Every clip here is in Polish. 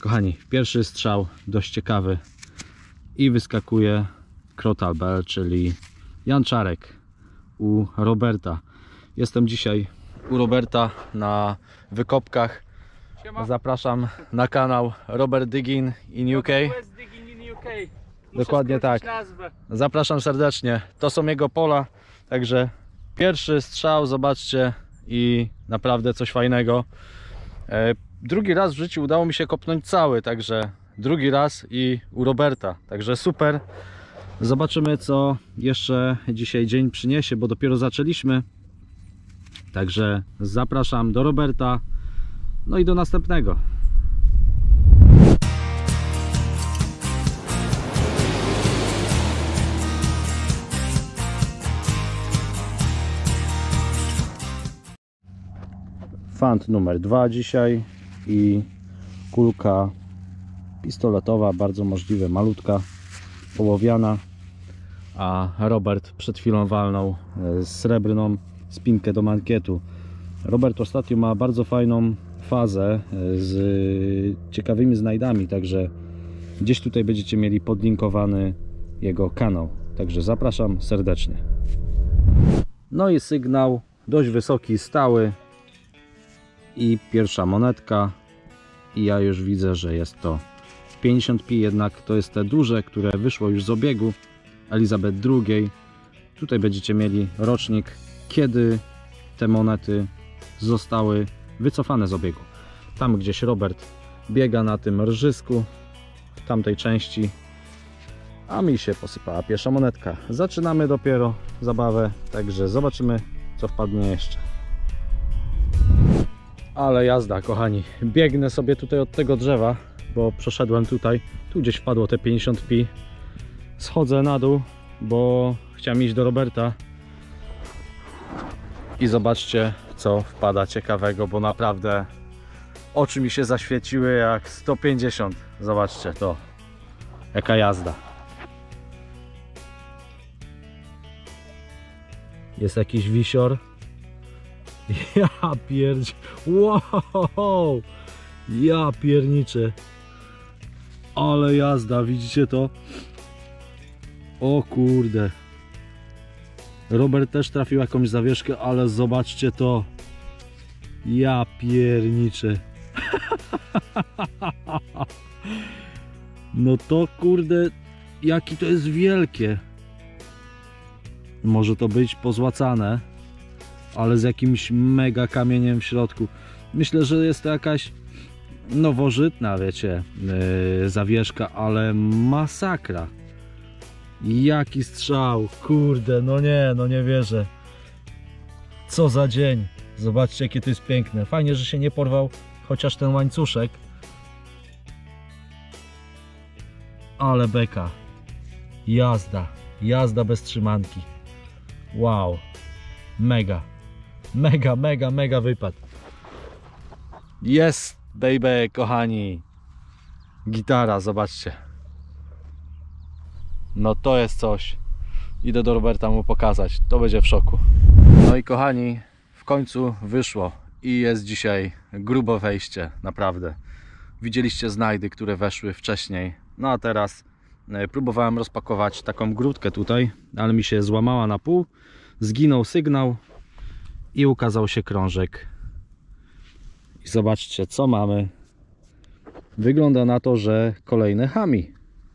Kochani, pierwszy strzał dość ciekawy i wyskakuje Crotal Bell, czyli janczarek u Roberta. Jestem dzisiaj u Roberta na wykopkach. Siema. Zapraszam na kanał Robert Digging in UK. Dokładnie tak. Zapraszam serdecznie. To są jego pola, także pierwszy strzał, zobaczcie, i naprawdę coś fajnego. Drugi raz w życiu udało mi się kopnąć cały, także drugi raz i u Roberta, także super. Zobaczymy, co jeszcze dzisiaj dzień przyniesie, bo dopiero zaczęliśmy. Także zapraszam do Roberta, no i do następnego. Fant numer 2 dzisiaj i kulka pistoletowa, bardzo możliwe malutka, połowiana, a Robert przed chwilą walnął srebrną spinkę do mankietu. Robert ostatnio ma bardzo fajną fazę z ciekawymi znajdami, także gdzieś tutaj będziecie mieli podlinkowany jego kanał, także zapraszam serdecznie. No i sygnał dość wysoki, stały i pierwsza monetka, i ja już widzę, że jest to 50p, jednak to jest te duże, które wyszło już z obiegu Elizabeth II. Tutaj będziecie mieli rocznik, kiedy te monety zostały wycofane z obiegu. Tam gdzieś Robert biega na tym rżysku, w tamtej części, a mi się posypała pierwsza monetka. Zaczynamy dopiero zabawę, także zobaczymy, co wpadnie jeszcze. Ale jazda, kochani. Biegnę sobie tutaj od tego drzewa, bo przeszedłem tutaj. Tu gdzieś wpadło te 50p. Schodzę na dół, bo chciałem iść do Roberta. I zobaczcie, co wpada ciekawego, bo naprawdę oczy mi się zaświeciły jak 150. Zobaczcie to. Jaka jazda. Jest jakiś wisior. Ja pierdzie... Wow! Ja pierniczę. Ale jazda, widzicie to? O kurde. Robert też trafił jakąś zawieszkę, ale zobaczcie to. Ja pierniczę. No to kurde, jaki to jest wielkie. Może to być pozłacane, ale z jakimś mega kamieniem w środku. Myślę, że jest to jakaś nowożytna, wiecie, zawieszka, ale masakra. Jaki strzał, kurde, no nie wierzę. Co za dzień. Zobaczcie, jakie to jest piękne. Fajnie, że się nie porwał chociaż ten łańcuszek. Ale beka. Jazda bez trzymanki. Wow. Mega wypad. Jest, baby, kochani. Gitara, zobaczcie. No to jest coś. Idę do Roberta mu pokazać. To będzie w szoku. No i kochani, w końcu wyszło. I jest dzisiaj grubo wejście, naprawdę. Widzieliście znajdy, które weszły wcześniej. No a teraz próbowałem rozpakować taką grudkę tutaj, ale mi się złamała na pół. Zginął sygnał i ukazał się krążek. I zobaczcie, co mamy. Wygląda na to, że kolejne hami.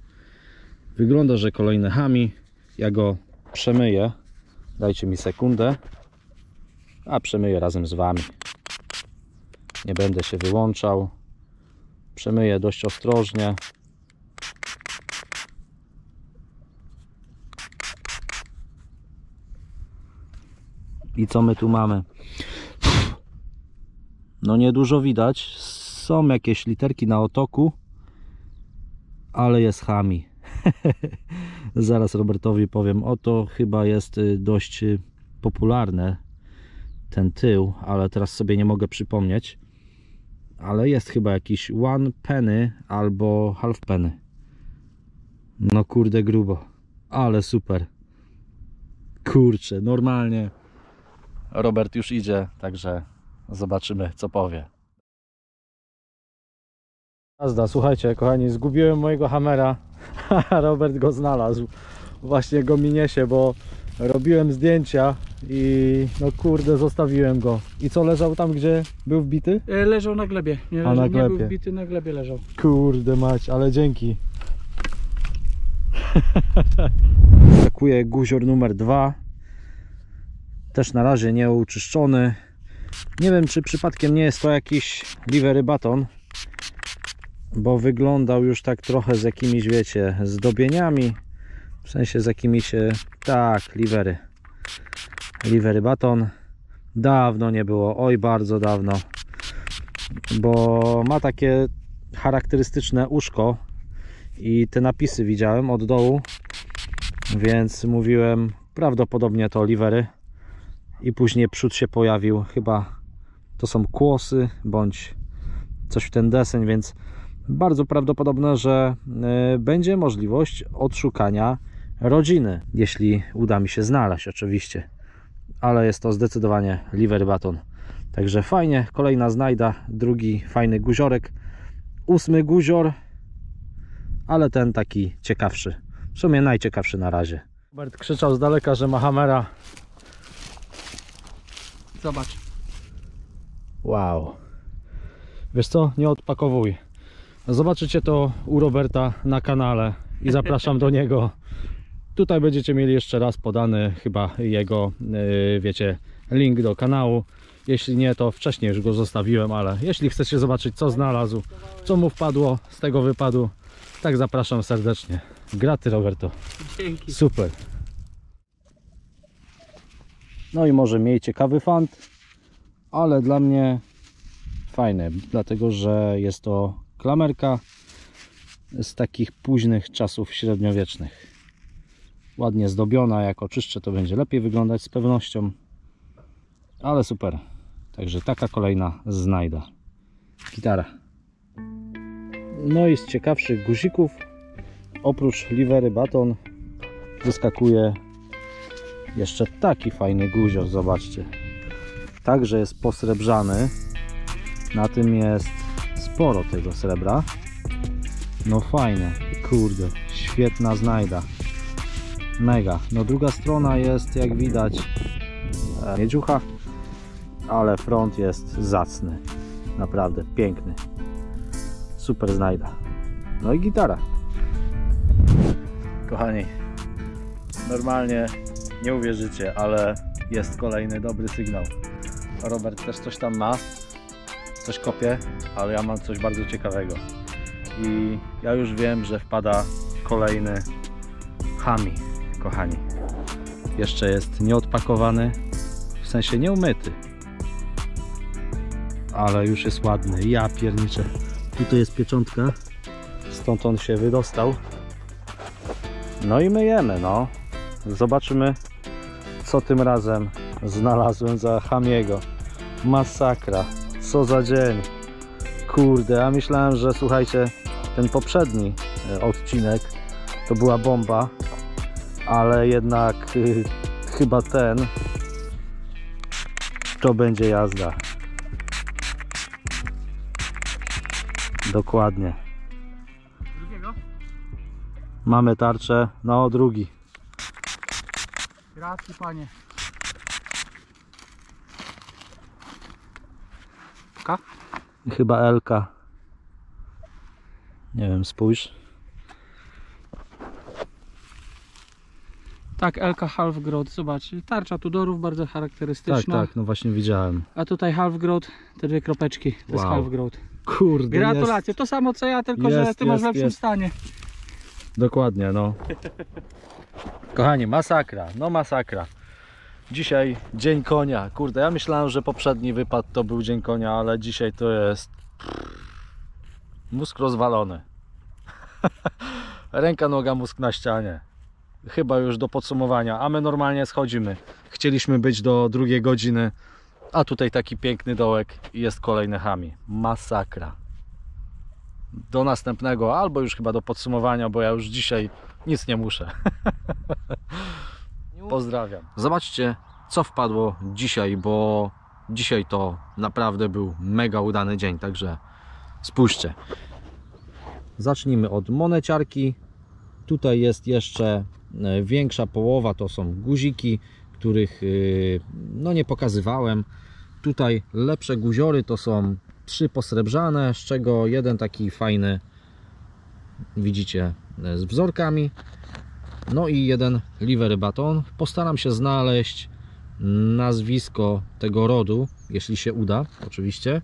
Ja go przemyję. Dajcie mi sekundę. A przemyję razem z wami. Nie będę się wyłączał. Przemyję dość ostrożnie. I co my tu mamy? No niedużo widać. Są jakieś literki na otoku, ale jest hami. Zaraz Robertowi powiem. Oto chyba jest dość popularne, ten tył, ale teraz sobie nie mogę przypomnieć. Ale jest chyba jakiś one penny albo half penny. No kurde, grubo. Ale super. Kurczę, normalnie. Robert już idzie, także zobaczymy, co powie. Jazda, słuchajcie kochani, zgubiłem mojego hamera, a Robert go znalazł. Właśnie go mi niesie, bo robiłem zdjęcia i no kurde, zostawiłem go. I co, leżał tam, gdzie był wbity? Leżał na glebie. Nie, A, na nie glebie. był wbity, na glebie leżał. Kurde mać, ale dzięki. Skakuje guzior numer 2. Też na razie nie uczyszczony. Nie wiem, czy przypadkiem nie jest to jakiś livery baton, bo wyglądał już tak trochę z jakimiś, wiecie, zdobieniami. W sensie z jakimiś, tak, livery baton. Dawno nie było, oj bardzo dawno, bo ma takie charakterystyczne uszko i te napisy widziałem od dołu, więc mówiłem, prawdopodobnie to livery. I później przód się pojawił, chyba to są kłosy bądź coś w ten deseń, więc bardzo prawdopodobne, że będzie możliwość odszukania rodziny, jeśli uda mi się znaleźć oczywiście, ale jest to zdecydowanie livery baton. Także fajnie, kolejna znajda, drugi fajny guziorek, 8 guzior, ale ten taki ciekawszy, w sumie najciekawszy na razie. Robert krzyczał z daleka, że ma hamera. Zobacz. Wow. Wiesz co? Nie odpakowuj. Zobaczycie to u Roberta na kanale i zapraszam do niego. Tutaj będziecie mieli jeszcze raz podany chyba jego, wiecie, link do kanału. Jeśli nie, to wcześniej już go zostawiłem, ale jeśli chcecie zobaczyć, co znalazł, co mu wpadło z tego wypadu, tak zapraszam serdecznie. Graty, Roberto. Dzięki. Super. No i może mniej ciekawy fant, ale dla mnie fajny, dlatego że jest to klamerka z takich późnych czasów średniowiecznych. Ładnie zdobiona, jak oczyszczę, to będzie lepiej wyglądać z pewnością, ale super. Także taka kolejna znajda. Gitara. No i z ciekawszych guzików, oprócz livery baton, wyskakuje jeszcze taki fajny guzior, zobaczcie. Także jest posrebrzany. Na tym jest sporo tego srebra. No fajne, kurde, świetna znajda. Mega. No druga strona jest, jak widać, miedziucha, ale front jest zacny. Naprawdę piękny. Super znajda. No i gitara. Kochani, normalnie nie uwierzycie, ale jest kolejny dobry sygnał. Robert też coś tam ma, coś kopie, ale ja mam coś bardzo ciekawego. I ja już wiem, że wpada kolejny hami, kochani. Jeszcze jest nieodpakowany, w sensie nieumyty, ale już jest ładny. Ja pierniczę. Tutaj jest pieczątka, stąd on się wydostał. No i myjemy, no. Zobaczymy, co tym razem znalazłem za hamiego. Masakra, co za dzień. Kurde, a myślałem, że słuchajcie, ten poprzedni odcinek to była bomba, ale jednak chyba ten to będzie jazda. Dokładnie. Drugiego? Mamy tarczę, no drugi. Gracji, panie. K? Chyba Elka. Nie wiem, spójrz. Tak, Elka Half Growth, zobacz. Tarcza Tudorów, bardzo Tak, charakterystyczna. tak, no właśnie widziałem. A tutaj Half Growth, te dwie kropeczki, to jest Wow. Half Growth. Kurde, Gratulacje, to samo co ja, tylko że Jest, ty masz jest, w lepszym jest. stanie. Dokładnie, no. Kochani, masakra, no masakra. Dzisiaj dzień konia. Kurde, ja myślałem, że poprzedni wypad to był dzień konia, ale dzisiaj to jest mózg rozwalony. Ręka, noga, mózg na ścianie. Chyba już do podsumowania, a my normalnie schodzimy. Chcieliśmy być do 2 godziny, a tutaj taki piękny dołek i jest kolejny hami. Masakra. Do następnego, albo już chyba do podsumowania, bo ja już dzisiaj nic nie muszę. Pozdrawiam. Zobaczcie, co wpadło dzisiaj, bo dzisiaj to naprawdę był mega udany dzień, także spójrzcie. zacznijmy od moneciarki. Tutaj jest jeszcze większa połowa, to są guziki, których no nie pokazywałem. Tutaj lepsze guziory to są 3 posrebrzane, z czego jeden taki fajny, widzicie, z wzorkami. No i jeden livery baton. Postaram się znaleźć nazwisko tego rodu, jeśli się uda, oczywiście.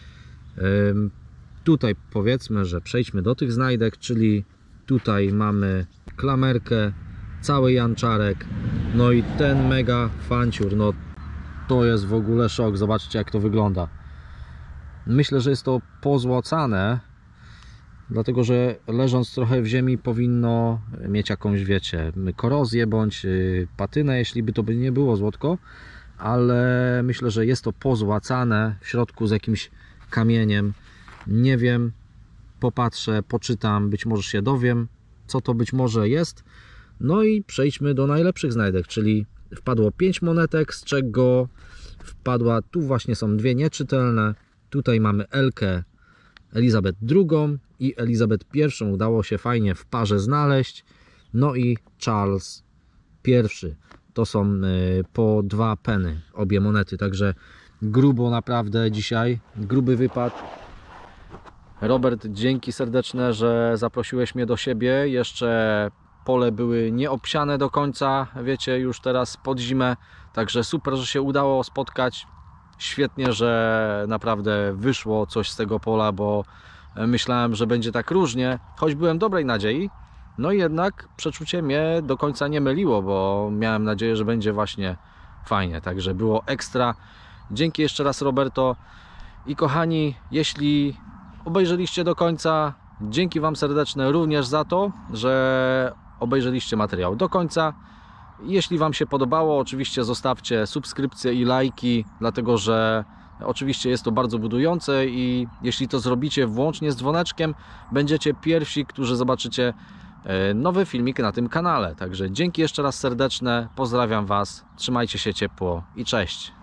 Tutaj powiedzmy, że przejdźmy do tych znajdek, czyli tutaj mamy klamerkę, cały janczarek, no i ten mega fanciur, no to jest w ogóle szok, zobaczcie jak to wygląda. Myślę, że jest to pozłacane, dlatego że leżąc trochę w ziemi powinno mieć jakąś, wiecie, korozję bądź patynę, jeśli by to by nie było złotko, ale myślę, że jest to pozłacane w środku z jakimś kamieniem. Nie wiem, popatrzę, poczytam, być może się dowiem, co to być może jest. No i przejdźmy do najlepszych znajdek, czyli wpadło 5 monetek, z czego wpadła, tu właśnie są 2 nieczytelne. Tutaj mamy Elkę Elizabeth II i Elizabeth I, udało się fajnie w parze znaleźć. No i Charles I, to są po 2 penny obie monety, także grubo naprawdę dzisiaj, gruby wypad. Robert, dzięki serdeczne, że zaprosiłeś mnie do siebie. Jeszcze pole były nieobsiane do końca, wiecie, już teraz pod zimę, także super, że się udało spotkać. Świetnie, że naprawdę wyszło coś z tego pola, bo myślałem, że będzie tak różnie, choć byłem dobrej nadziei. No i jednak przeczucie mnie do końca nie myliło, bo miałem nadzieję, że będzie właśnie fajnie, także było ekstra. Dzięki jeszcze raz, Roberto. I kochani, jeśli obejrzeliście do końca, dzięki Wam serdeczne również za to, że obejrzeliście materiał do końca. Jeśli Wam się podobało, oczywiście zostawcie subskrypcje i lajki, dlatego że oczywiście jest to bardzo budujące i jeśli to zrobicie włącznie z dzwoneczkiem, będziecie pierwsi, którzy zobaczycie nowy filmik na tym kanale. Także dzięki jeszcze raz serdeczne, pozdrawiam Was, trzymajcie się ciepło i cześć.